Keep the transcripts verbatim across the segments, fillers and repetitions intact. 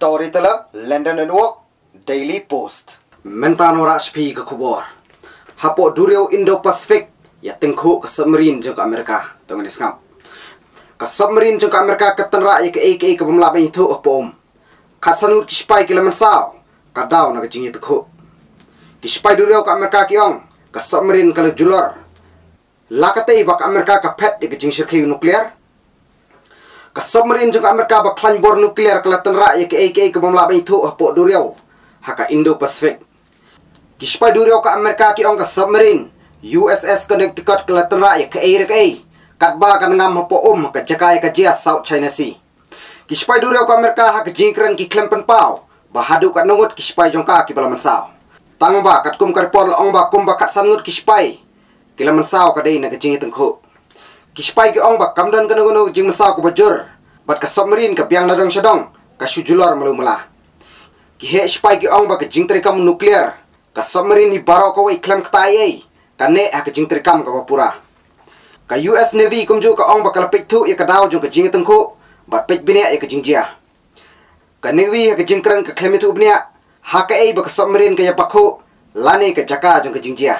Storyteller, London Network, Daily Post. Mentano Rashpi ke kubor. Hapo Durio Indo-Pacific ya tengku ke submarine jeng ke Amerika. Tunggu ni skam. Ke submarine jeng ke Amerika ke tenra ya ke A K A ke pemelaban itu apa om. Katsanut kispai ke lemensau. Kadau nak jingi tekuk. Kispai Durio ke Amerika kiong. Ke submarine ke julor. Lakatei bak Amerika ke pet ya ke jing syirkai nuklear. Ke submarine jeng ke Amerika bak klan bor nuklear ke tenra ya ke A K A ke pemelaban itu apa Durio. Haka Indo-Pacific. Kispai Durio ke Amerika kiong ke submarine U S S Connecticut ke tenra ya ke A ke A. Katba kan ngam hapo om ke jakai ke jia South China Sea. Kispai Durio ke Amerika hak jingkran ki klempen pau. Bahadu kat nungut kispai jongka ki balaman sao. Tangba kat kum karpor ong ba kum ba kat sangut kispai. Kilaman sao ka dei na ke jingi tengku. Kispai ki ong ba kamdan kan ngono jing masao ko bajur. Bat ka submarine ka piang nadang syadong ka syujulor malu mala. Ki he spai ki ong ba ke jing trikam nuklear. Ka submarine ni baro ko wei klem ktai ai. Ka ne hak jing trikam ka papura. Ka U S Navy kumju ka ong ba kalapik tu ya ka daw jong ka jingi tengku. Bat pek bine ya ka jing jia. Ka Navy hak jing kran ka klem itu bine. Hak ai ba ka submarine ka ya pakhu lani ka jaka jong ka jing jia.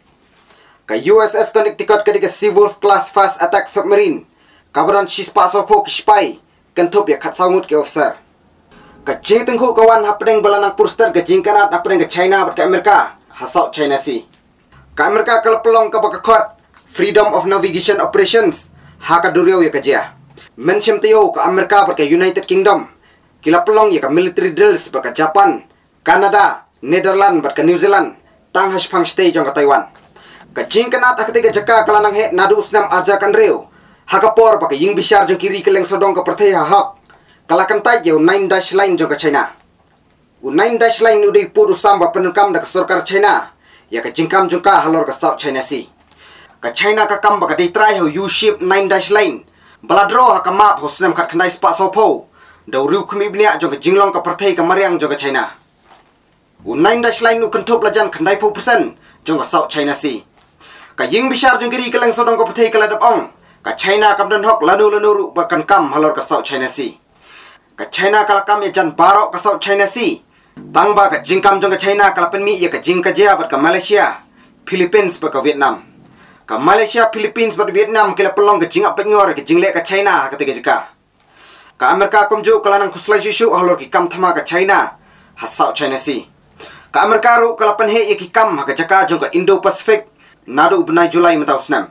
Ka U S S Connecticut ka di ka Seawolf class fast attack submarine. Kabaran shispa sopo ki spai kentup ya khat sangut ke officer. Ka jing tengku kawan hapdeng balanang purstar ka jing kanat hapdeng ka China bat ka Amerika ha South China Sea. Ka Amerika kal pelong ka bakakot Freedom of Navigation Operations ha ka Durio ya ka jia. Mention teo ka Amerika bat ka United Kingdom. Kila pelong ya ka military drills bat ka Japan, Canada, Netherlands bat ka New Zealand, tang hashpang stay jong ka Taiwan. Ka jing kanat akati ka jaka kalanang he nadu usnam arja kan reo. Hakapor baka ying bishar jong kiri keleng sodong ka perthai ha hak. Kalakan tai je nine dash line jong ka China. U nine dash line udai pur usam ba penukam da ka sarkar China. Ya ka jingkam jong ka halor ka South China Sea. Ka China ka kam baka dei try ho U-shape nine dash line. Baladro ha ka map hosnam khat khandai spa sopo. Da riu khumi bnia jong ka jinglong ka perthai ka mariang jong ka China. U nine dash line u kentup lajan khandai four percent jong ka South China Sea. Ka ying bishar jong kiri keleng sodong ka perthai ka ladap ong. Ka China kam dan hok lanu lanu ru bakan kam halor ka South China Sea. Ka China kala kam ya jan barok ka South China Sea. Tangba ka jingkam jong ka China kala pen mi ya ka jing ka jia bat ka Malaysia, Philippines bat ka Vietnam. Ka Malaysia, Philippines bat Vietnam kila pelong ka jingap pengor ka jingle ka China ha ketiga jika. Ka Amerika kumju kala nang kuslai shishu halor ki kam thama ka China ha South China Sea. Ka Amerika ru kala pen he ya ki kam ha ka jaka jong ka Indo-Pacific nadu ubnai Julai matausnam.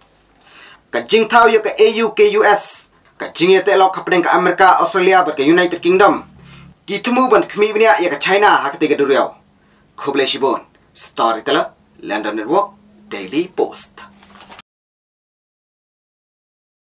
Ka jing tau ya ka A U ke U S. Ka jing ya te lok kapdeng ka Amerika, Australia bat ka United Kingdom. Di temu ban kemi bnia ya ka China ha ketiga Durio. Khoble shibon. Storyteller, London Network, Daily Post.